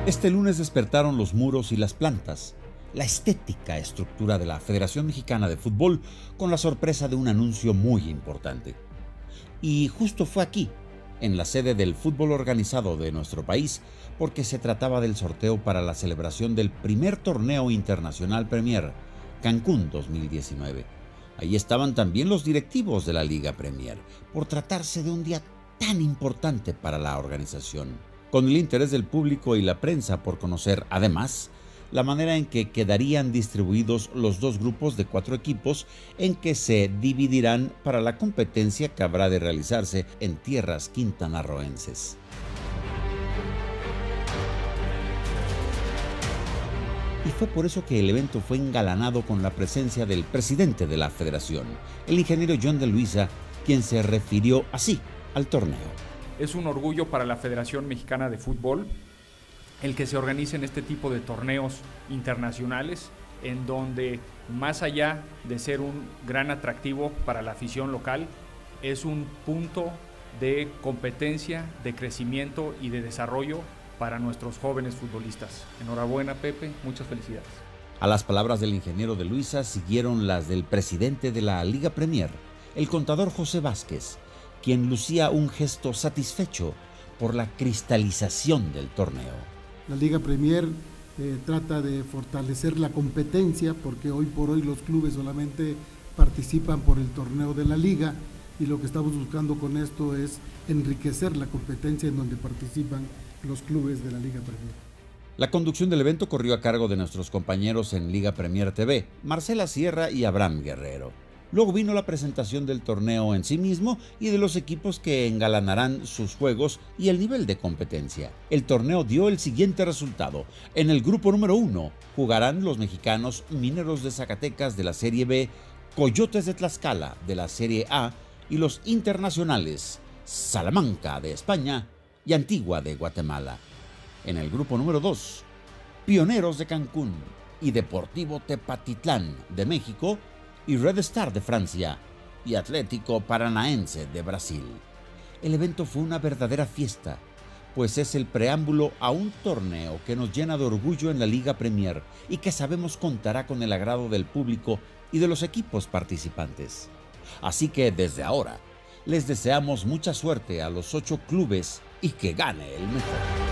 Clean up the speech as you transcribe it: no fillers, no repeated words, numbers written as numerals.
Este lunes despertaron los muros y las plantas, la estética estructura de la Federación Mexicana de Fútbol, con la sorpresa de un anuncio muy importante. Y justo fue aquí, en la sede del fútbol organizado de nuestro país, porque se trataba del sorteo para la celebración del primer torneo internacional Premier, Cancún 2019. Ahí estaban también los directivos de la Liga Premier, por tratarse de un día tan importante para la organización, con el interés del público y la prensa por conocer, además, la manera en que quedarían distribuidos los dos grupos de 4 equipos en que se dividirán para la competencia que habrá de realizarse en tierras quintanarroenses. Y fue por eso que el evento fue engalanado con la presencia del presidente de la federación, el ingeniero John de Luisa, quien se refirió así al torneo. Es un orgullo para la Federación Mexicana de Fútbol el que se organicen este tipo de torneos internacionales, en donde, más allá de ser un gran atractivo para la afición local, es un punto de competencia, de crecimiento y de desarrollo para nuestros jóvenes futbolistas. Enhorabuena, Pepe, muchas felicidades. A las palabras del ingeniero de Luisa siguieron las del presidente de la Liga Premier, el contador José Vázquez, quien lucía un gesto satisfecho por la cristalización del torneo. La Liga Premier trata de fortalecer la competencia, porque hoy por hoy los clubes solamente participan por el torneo de la Liga, y lo que estamos buscando con esto es enriquecer la competencia en donde participan los clubes de la Liga Premier. La conducción del evento corrió a cargo de nuestros compañeros en Liga Premier TV, Marcela Sierra y Abraham Guerrero. Luego vino la presentación del torneo en sí mismo y de los equipos que engalanarán sus juegos y el nivel de competencia. El torneo dio el siguiente resultado. En el grupo número 1 jugarán los mexicanos Mineros de Zacatecas de la Serie B, Coyotes de Tlaxcala de la Serie A y los internacionales Salamanca de España y Antigua de Guatemala. En el grupo número 2, Pioneros de Cancún y Deportivo Tepatitlán de México y Red Star de Francia y Atlético Paranaense de Brasil. El evento fue una verdadera fiesta, pues es el preámbulo a un torneo que nos llena de orgullo en la Liga Premier y que sabemos contará con el agrado del público y de los equipos participantes. Así que desde ahora les deseamos mucha suerte a los 8 clubes y que gane el mejor.